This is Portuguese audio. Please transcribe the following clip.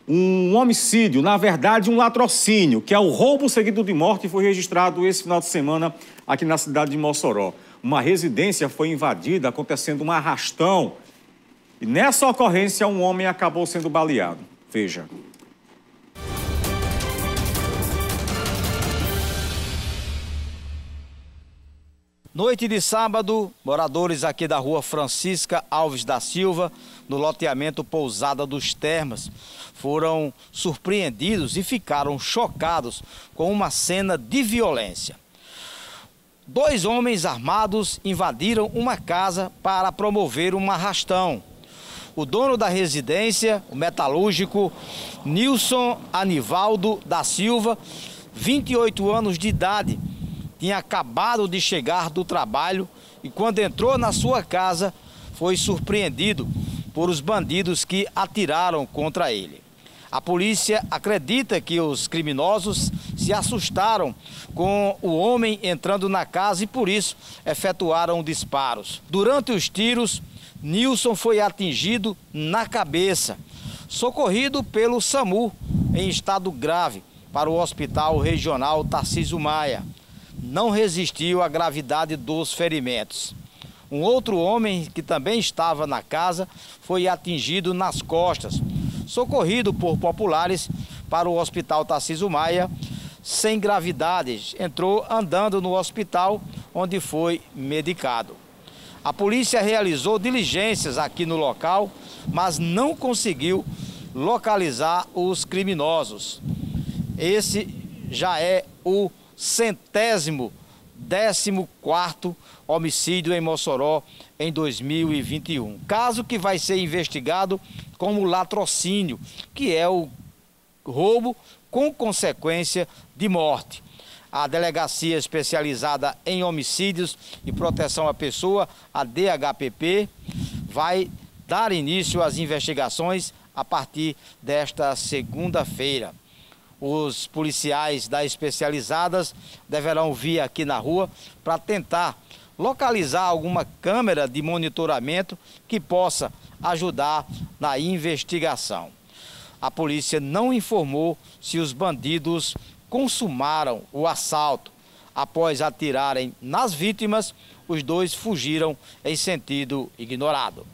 Um homicídio, na verdade um latrocínio, que é o roubo seguido de morte, foi registrado esse final de semana aqui na cidade de Mossoró. Uma residência foi invadida, acontecendo um arrastão. E nessa ocorrência, um homem acabou sendo baleado. Veja. Noite de sábado, moradores aqui da rua Francisca Alves da Silva, no loteamento Pousada dos Termas, foram surpreendidos e ficaram chocados com uma cena de violência. Dois homens armados invadiram uma casa para promover um arrastão. O dono da residência, o metalúrgico Nilson Anivaldo da Silva, 28 anos de idade, tinha acabado de chegar do trabalho e quando entrou na sua casa foi surpreendido por os bandidos que atiraram contra ele. A polícia acredita que os criminosos se assustaram com o homem entrando na casa e por isso efetuaram disparos. Durante os tiros, Nilson foi atingido na cabeça, socorrido pelo SAMU em estado grave para o Hospital Regional Tarcísio Maia. Não resistiu à gravidade dos ferimentos. Um outro homem que também estava na casa foi atingido nas costas, socorrido por populares para o Hospital Tarcísio Maia, sem gravidades. Entrou andando no hospital, onde foi medicado. A polícia realizou diligências aqui no local, mas não conseguiu localizar os criminosos. Esse já é o 114º homicídio em Mossoró em 2021. Caso que vai ser investigado como latrocínio, que é o roubo com consequência de morte. A Delegacia Especializada em Homicídios e Proteção à Pessoa, a DHPP, vai dar início às investigações a partir desta segunda-feira. Os policiais das especializadas deverão vir aqui na rua para tentar localizar alguma câmera de monitoramento que possa ajudar na investigação. A polícia não informou se os bandidos consumaram o assalto. Após atirarem nas vítimas, os dois fugiram em sentido ignorado.